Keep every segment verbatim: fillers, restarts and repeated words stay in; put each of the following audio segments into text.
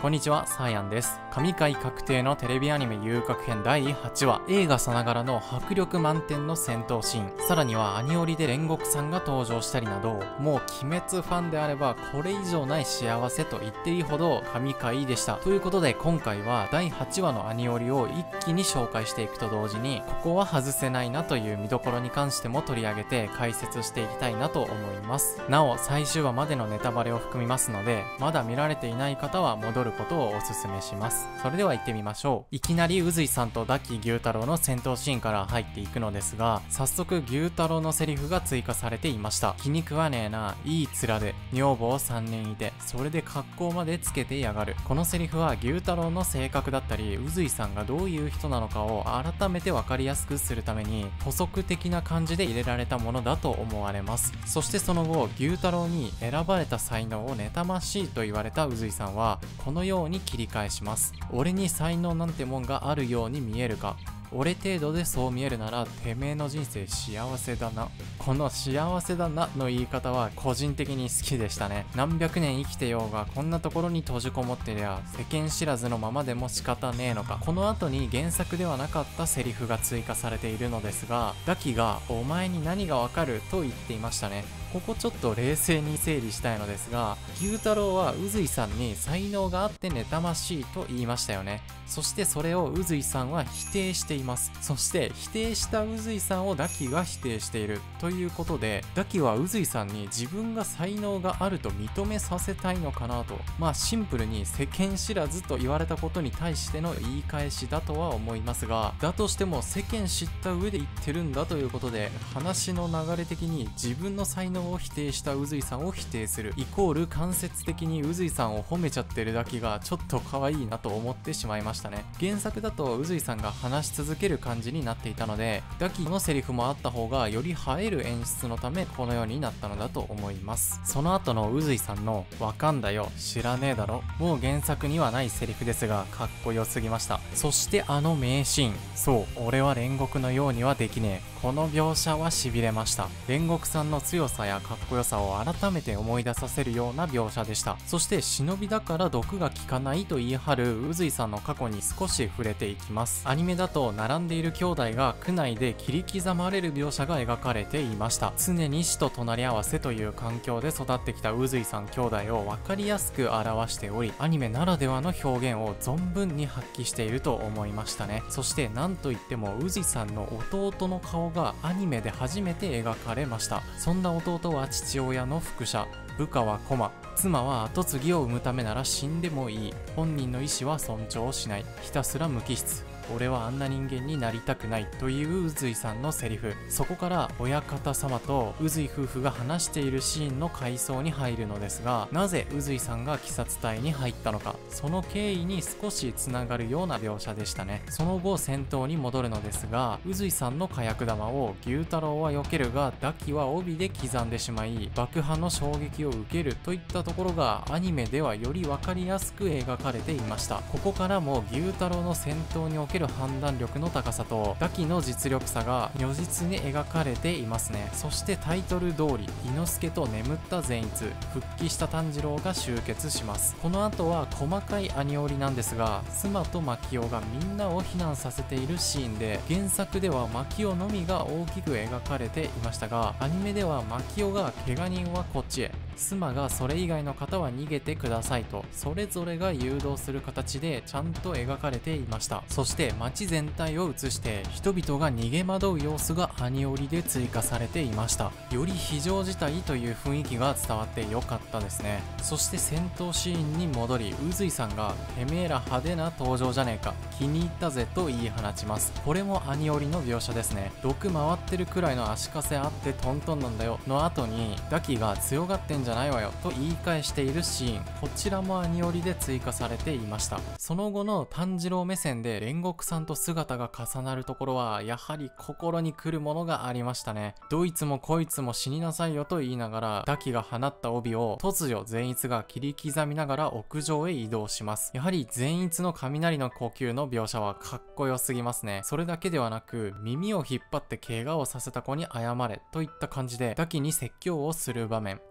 こんにちは、サーヤンです。神回確定のテレビアニメ遊郭編だいはちわ、映画さながらの迫力満点の戦闘シーン、さらにはアニオリで煉獄さんが登場したりなど、もう鬼滅ファンであればこれ以上ない幸せと言っていいほど神回でした。ということで今回はだいはちわのアニオリを一気に紹介していくと同時に、ここは外せないなという見どころに関しても取り上げて解説していきたいなと思います。なお最終話までのネタバレを含みますので、まだ見られていない方は戻ることをおすすめします。それでは行ってみましょう。いきなり宇髄さんとダッキー牛太郎の戦闘シーンから入っていくのですが、早速牛太郎のセリフが追加されていました。気に食わねえな、いい面で女房さんにんいて、それで格好までつけてやがる。このセリフは牛太郎の性格だったり宇髄さんがどういう人なのかを改めて分かりやすくするために補足的な感じで入れられたものだと思われます。そしてその後牛太郎に選ばれた才能を妬ましいと言われた宇髄さんはこのように切り返します。俺に才能なんてもんがあるように見えるか。俺程度でそう見えるならてめえの人生幸せだな。この幸せだなの言い方は個人的に好きでしたね。何百年生きてようがこんなところに閉じこもってりゃ世間知らずのままでも仕方ねえのか。この後に原作ではなかったセリフが追加されているのですが、ダキがお前に何がわかると言っていましたね。ここちょっと冷静に整理したいのですが、牛太郎は宇髄さんに才能があって妬ましいと言いましたよね。そしてそれを宇髄さんは否定しています。そして否定した宇髄さんをダキが否定しているということで、ダキは宇髄さんに自分が才能があると認めさせたいのかなと、まあシンプルに世間知らずと言われたことに対しての言い返しだとは思いますが、だとしても世間知った上で言ってるんだということで、話の流れ的に自分の才能を否定した宇髄さんを否定するイコール間接的に宇髄さんを褒めちゃってるダキがちょっと可愛いなと思ってしまいましたね。原作だと宇髄さんが話し続ける感じになっていたので、ダキのセリフもあった方がより映える演出のためこのようになったのだと思います。その後の宇髄さんのわかんだよ知らねえだろ、もう原作にはないセリフですがかっこよすぎました。そしてあの名シーン、そう俺は煉獄のようにはできねえ、この描写はしびれました。煉獄さんの強さやかっこよさを改めて思い出させるような描写でした。そして忍びだから毒が効かないと言い張る宇髄さんの過去に少し触れていきます。アニメだと並んでいる兄弟が区内で切り刻まれる描写が描かれていました。常に死と隣り合わせという環境で育ってきた宇髄さん兄弟を分かりやすく表しており、アニメならではの表現を存分に発揮していると思いましたね。そしてなんといっても宇髄さんの弟の顔がアニメで初めて描かれました。そんな弟は父親の複写、部下は駒、妻は跡継ぎを産むためなら死んでもいい、本人の意思は尊重しない、ひたすら無機質、俺はあんな人間になりたくないという宇髄さんのセリフ。そこから親方様と宇髄夫婦が話しているシーンの回想に入るのですが、なぜ宇髄さんが鬼殺隊に入ったのか、その経緯に少しつながるような描写でしたね。その後戦闘に戻るのですが、宇髄さんの火薬玉を牛太郎は避けるがダキは帯で刻んでしまい爆破の衝撃を受けるといったところがアニメではより分かりやすく描かれていました。ここからも牛太郎の戦闘における判断力の高さとダキの実力差が如実に描かれていますね。そしてタイトル通り伊之助と眠った善逸、復帰した炭治郎が集結します。この後は細かいアニオリなんですが、妻と牧雄がみんなを避難させているシーンで、原作では牧雄のみが大きく描かれていましたが、アニメでは牧雄が怪我人はこっちへ、妻がそれ以外の方は逃げてくださいとそれぞれが誘導する形でちゃんと描かれていました。そして街全体を映して人々が逃げ惑う様子がアニオリで追加されていました。より非常事態という雰囲気が伝わってよかったですね。そして戦闘シーンに戻り、宇髄さんがてめえら派手な登場じゃねえか、気に入ったぜと言い放ちます。これもアニオリの描写ですね。毒回ってるくらいの足かせあってトントンなんだよの後にダキが強がってんじゃないわよと言い返しているシーン、こちらもアニオリで追加されていました。その後の炭治郎目線で煉獄さんと姿が重なるところはやはり心に来るものがありましたね。どいつもこいつも死になさいよと言いながらダキが放った帯を突如善逸が切り刻みながら屋上へ移動します。やはり善逸の雷の呼吸の描写はかっこよすぎますね。それだけではなく耳を引っ張って怪我をさせた子に謝れといった感じでダキに説教をする場面、善逸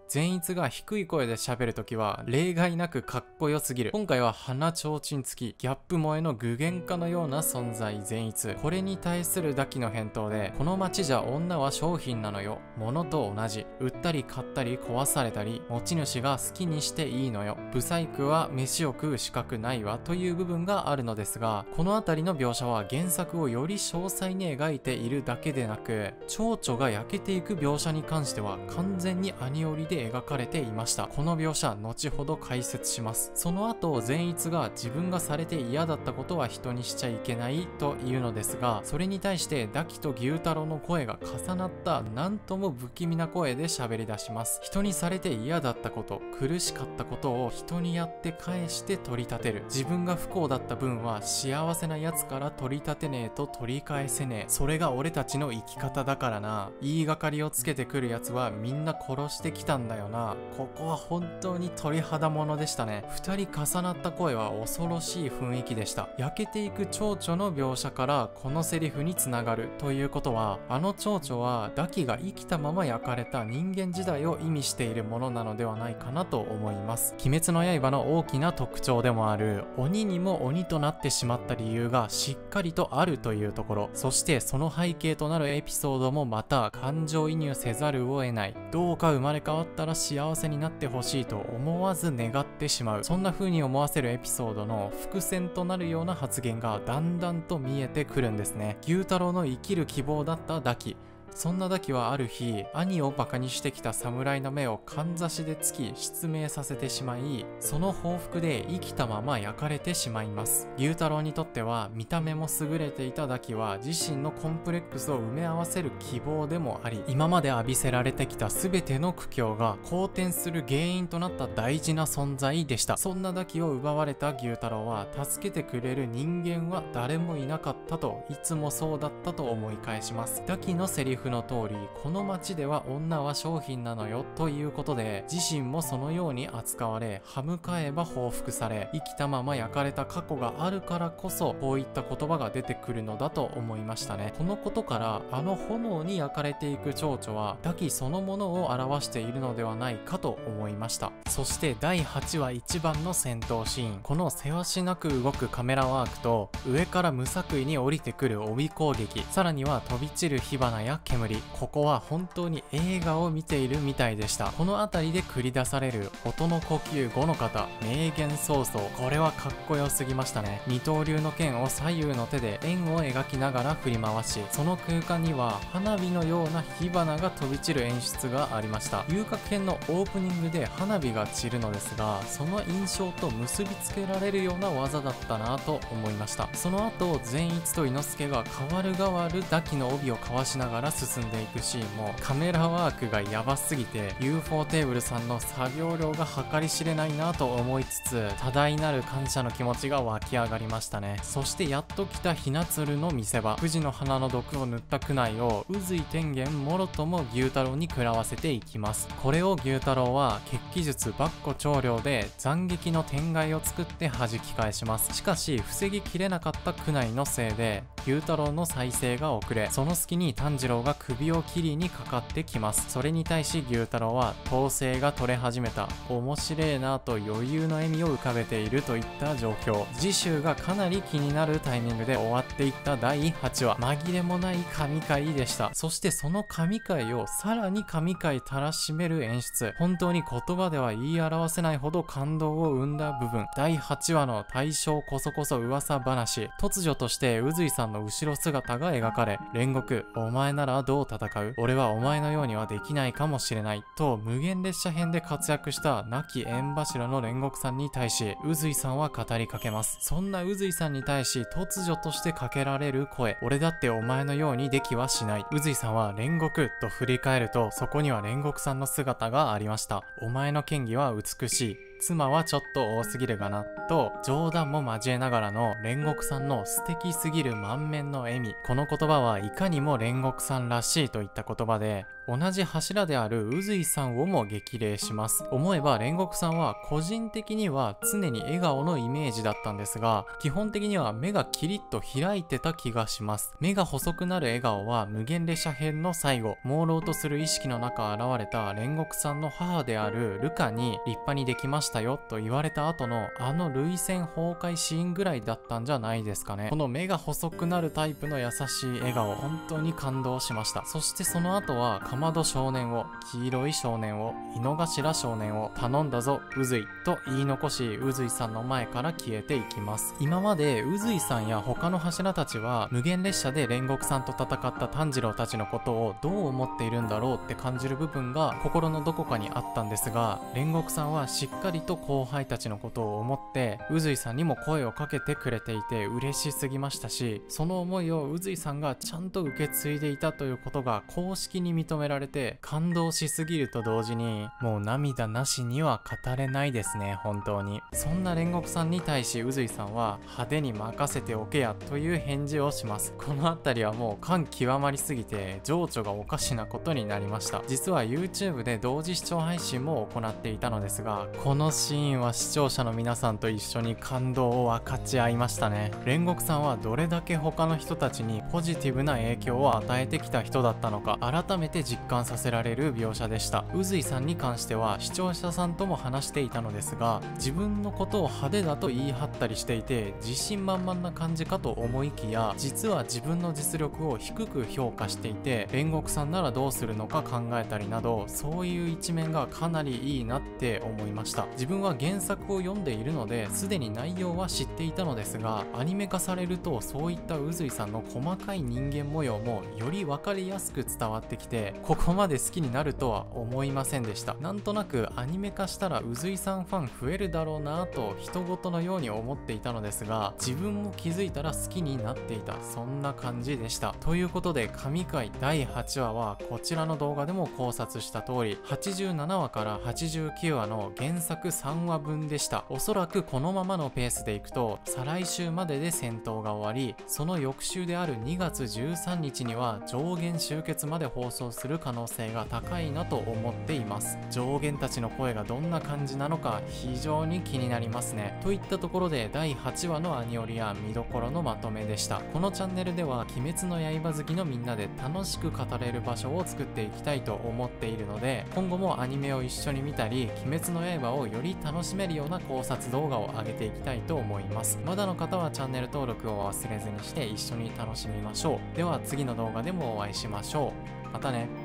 逸が低い声で喋るときは例外なくかっこよすぎる。今回は鼻ちょうちん付きギャップ萌えの具現化のような存在善逸。これに対するダキの返答で、この街じゃ女は商品なのよ、物と同じ、売ったり買ったり壊されたり持ち主が好きにしていいのよ、ブサイクは飯を食う資格ないわという部分があるのですが、この辺りの描写は原作をより詳細に描いているだけでなく、蝶々が焼けていく描写に関しては完全にアニオリで描かれていました。この描写後ほど解説します。その後善逸が自分がされて嫌だったことは人にしちゃいけないというのですが、それに対してダキと牛太郎の声が重なったなんとも不気味な声で喋り出します。人にされて嫌だったこと、苦しかったことを人にやって返して取り立てる。自分が不幸だった分は幸せなやつから取り立てねえと取り返せねえ、それが俺たちの生き方だからな、言いがかりをつけてくるやつはみんな殺してきたんだよな。ここは本当に鳥肌ものでしたね。二人重なった声は恐ろしい雰囲気でした。焼けていく蝶々の描写からこのセリフにつながるということは、あの蝶々はダキが生きたまま焼かれた人間時代を意味しているものなのではないかなと思います。鬼滅の刃の大きな特徴でもある鬼にも鬼となってしまった理由がしっかりとあるというところ、そしてその背景となるエピソードもまた感情移入せざるを得ない。どうか生まれ変わったら幸せになってほしいと思わず願ってしまう、そんな風に思わせるエピソードの伏線となるような発言がだんだんと見えてくるんですね。牛太郎の生きる希望だったダキ、そんなダキはある日、兄をバカにしてきた侍の目をかんざしで突き失明させてしまい、その報復で生きたまま焼かれてしまいます。牛太郎にとっては見た目も優れていたダキは自身のコンプレックスを埋め合わせる希望でもあり、今まで浴びせられてきた全ての苦境が好転する原因となった大事な存在でした。そんなダキを奪われた牛太郎は、助けてくれる人間は誰もいなかったと、いつもそうだったと思い返します。ダキのセリフの通り、この街では女は商品なのよということで、自身もそのように扱われ、歯向かえば報復され、生きたまま焼かれた過去があるからこそ、こういった言葉が出てくるのだと思いましたね。このことから、あの炎に焼かれていく蝶々はダキそのものを表しているのではないかと思いました。そしてだいはちわ一番の戦闘シーン、このせわしなく動くカメラワークと、上から無作為に降りてくる帯攻撃、さらには飛び散る火花や煙、ここは本当に映画を見ているみたいでした。この辺りで繰り出される音の呼吸ごの方、名言早々、これはかっこよすぎましたね。二刀流の剣を左右の手で円を描きながら振り回し、その空間には花火のような火花が飛び散る演出がありました。遊郭編のオープニングで花火が散るのですが、その印象と結びつけられるような技だったなと思いました。その後善逸と伊之助が代わる代わるダキの帯をかわしながら進んでいくシーンもカメラワークがやばすぎて ユーフォー テーブルさんの作業量が計り知れないなと思いつつ、多大なる感謝の気持ちが湧き上がりましたね。そしてやっと来たひな鶴の見せ場、富士の花の毒を塗った宮内を宇髄天元もろとも牛太郎に食らわせていきます。これを牛太郎は血気術バッコ長領で斬撃の天蓋を作って弾き返します。しかし防ぎきれなかった宮内のせいで牛太郎の再生が遅れ、その隙に炭治郎が首を切りにかかってきます。それに対し牛太郎は統制が取れ始めた、面白えなと余裕の笑みを浮かべているといった状況。次週がかなり気になるタイミングで終わっていっただいはちわ、紛れもない神回でした。そしてその神回をさらに神回たらしめる演出、本当に言葉では言い表せないほど感動を生んだ部分。だいはちわの大正こそこそ噂話、突如として宇髄さんの後ろ姿が描かれ、煉獄お前ならどう戦う、俺はお前のようにはできないかもしれないと無限列車編で活躍した亡き縁柱の煉獄さんに対し宇髄さんは語りかけます。そんな宇髄さんに対し突如としてかけられる声、俺だってお前のようにできはしない。宇髄さんは煉獄と振り返ると、そこには煉獄さんの姿がありました。お前の剣技は美しい、 妻はちょっと多すぎるがなと冗談も交えながらの煉獄さんの素敵すぎる満面の笑み。この言葉はいかにも煉獄さんらしいといった言葉で、同じ柱である宇髄さんをも激励します。思えば煉獄さんは個人的には常に笑顔のイメージだったんですが、基本的には目がキリッと開いてた気がします。目が細くなる笑顔は無限列車編の最後、朦朧とする意識の中現れた煉獄さんの母であるルカに立派にできましたよと言われた後のあの涙腺崩壊シーンぐらいだったんじゃないですかね。この目が細くなるタイプの優しい笑顔、本当に感動しました。そしてその後はかまど少年を、黄色い少年を、井の頭少年を頼んだぞ宇髄と言い残し、宇髄さんの前から消えていきます。今まで宇髄さんや他の柱たちは無限列車で煉獄さんと戦った炭治郎たちのことをどう思っているんだろうって感じる部分が心のどこかにあったんですが、煉獄さんはしっかりと後輩たちのことを思って宇髄さんにも声をかけてくれていて嬉しすぎましたし、その思いを宇髄さんがちゃんと受け継いでいたということが公式に認められて感動しすぎると同時に、もう涙なしには語れないですね。本当にそんな煉獄さんに対し宇髄さんは派手に任せておけやという返事をします。このあたりはもう感極まりすぎて情緒がおかしなことになりました。実は YouTube で同時視聴配信も行っていたのですが、このシーンは視聴者の皆さんと一緒に感動を分かち合いましたね。煉獄さんはどれだけ他の人たちにポジティブな影響を与えてきた人だったのか改めて実感させられる描写でした。宇髄さんに関しては視聴者さんとも話していたのですが、自分のことを派手だと言い張ったりしていて自信満々な感じかと思いきや、実は自分の実力を低く評価していて煉獄さんならどうするのか考えたりなど、そういう一面がかなりいいなって思いました。自分は原作を読んでいるのですでに内容は知っていたのですが、アニメ化されるとそういった宇髄さんの細かい人間模様もより分かりやすく伝わってきて、ここまで好きになるとは思いませんでした。なんとなくアニメ化したら宇髄さんファン増えるだろうなと人事のように思っていたのですが、自分も気づいたら好きになっていた、そんな感じでした。ということで神回だいはちわはこちらの動画でも考察した通りはちじゅうななわからはちじゅうきゅうわの原作さんわぶんでした。おそらくこのままのペースでいくと再来週までで戦闘が終わり、その翌週であるにがつじゅうさんにちには上弦集結まで放送する可能性が高いなと思っています。上弦たちの声がどんな感じなのか非常に気になりますね。といったところでだいはちわのアニオリや見どころのまとめでした。このチャンネルでは鬼滅の刃好きのみんなで楽しく語れる場所を作っていきたいと思っているので、今後もアニメを一緒に見たり鬼滅の刃をより楽しめるような考察動画を上げていきたいと思います。まだの方はチャンネル登録を忘れずにして一緒に楽しみましょう。では次の動画でもお会いしましょう。またね。